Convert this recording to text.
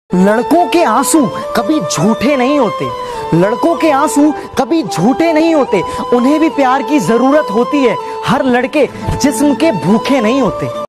लड़कों के आंसू कभी झूठे नहीं होते। लड़कों के आंसू कभी झूठे नहीं होते। उन्हें भी प्यार की जरूरत होती है। हर लड़के जिस्म के भूखे नहीं होते।